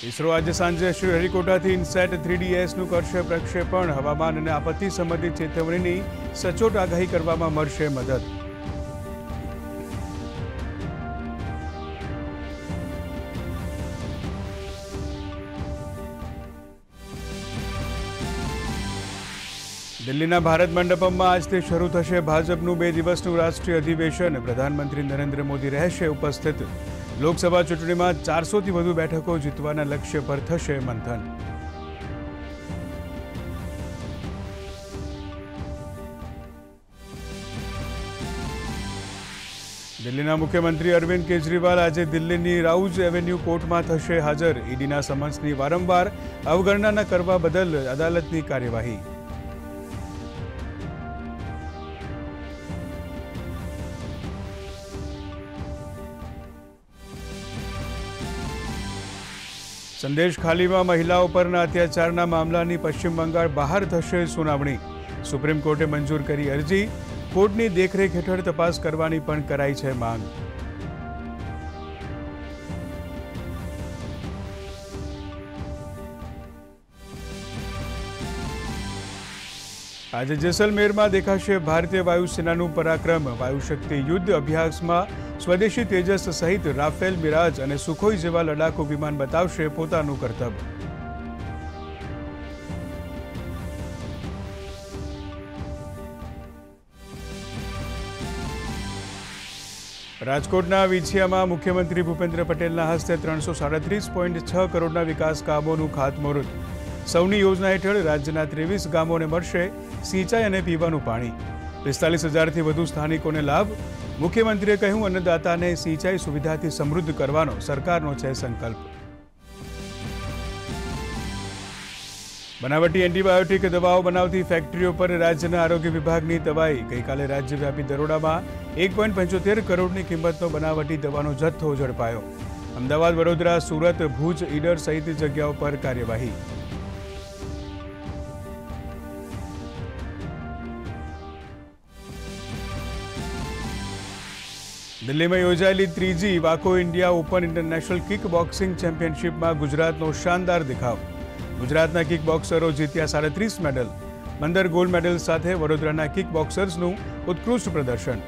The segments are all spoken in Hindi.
इसरो आज सांजे श्रीहरिकोटाથી ઇનસેટ 3DS કરશે પ્રક્ષેપણ। હવામાન અને આપત્તિ સંબંધિત ચેતવણીની સચોટ આગાહી કરવામાં મળશે મદદ। દિલ્હીના ભારત મંડપમમાં આજથી શરૂ થશે ભાજપનું 2 દિવસનું રાષ્ટ્રીય અધિવેશન। પ્રધાનમંત્રી નરેન્દ્ર મોદી રહેશે ઉપસ્થિત। લોકસભા ચૂંટણીમાં 400થી વધુ બેઠકો જીતવાના લક્ષ્ય પર થશે મંથન। દિલ્હીના મુખ્યમંત્રી અરવિંદ કેજરીવાલ આજે દિલ્હીની રાઉઝ એવન્યુ કોર્ટમાં થશે હાજર। ઈડીના સમન્સની વારંવાર અવગણના કરવા બદલ અદાલતની કાર્યવાહી। संदेश खाली में महिलाओं पर अत्याचारना मामलानी पश्चिम बंगाल बहार थशे सुनावणी। सुप्रीम कोर्टे मंजूर करी अरजी। कोर्टनी देखरेख हेठळ तपास करवानी पण कराई छे मांग। आज जैसलमेर में देखाशे भारतीय वायुसेनानुं पराक्रम। वायुशक्ति युद्ध अभ्यास में स्वदेशी तेजस सहित राफेल, मिराज और सुखोई जेवा लड़ाकू विमान बतावशे पोतानुं कर्तव्य। राजकोटना वीछियामां मुख्यमंत्री भूपेन्द्र पटेलना हस्ते 337.6 करोड़ना विकास कामोनुं खातमुहूर्त। सौनी योजना हेठळ राज्यना 23 गामोने मळशे सिंचाई अने पीवानुं पाणी। 45,000 વધુ સ્થાનિકોને લાભ। मुख्यमंत्रीए કહ્યું अन्नदाताने सिंचाई सुविधाथी समृद्ध करवानो सरकारनो छे संकल्प। बनावटी एंटीबायोटिक दवाओं बनावती फैक्टरीओ पर राज्यना आरोग्य विभागनी तवाई। गईकाले राज्यव्यापी दरोडामां 1.75 करोड़नी किंमतनो बनावटी दवानो जथ्थो झड़पायो। अमदावाद, वडोदरा, सूरत, भूज, ईडर सहित जग्याओ पर कार्यवाही। दिल्ली में योजायेली त्रीजी वाको India open international kick boxing championship में गुजरातनो शानदार देखाव। गुजरातना किक बॉक्सरो जीत्या 37 मेडल। 15 गोल्ड मेडल साथे वडोदराना किक बॉक्सर्सनुं उत्कृष्ट प्रदर्शन।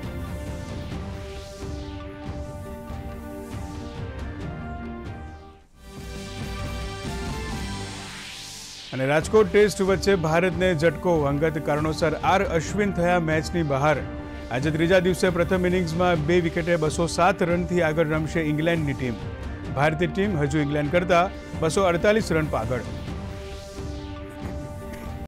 અને રાજકોટ ટેસ્ટ વચ્ચે ભારતને ઝટકો। અંગત કારણોસર આર અશ્વિન થયા મેચની બહાર। આજે ત્રીજા દિવસે પ્રથમ ઇનિંગ્સમાં 2 વિકેટે 207 રનથી આગળ રમશે ઇંગ્લેન્ડની ટીમ। ભારતીય ટીમ હજુ ઇંગ્લેન્ડ કરતાં 248 રન આગળ।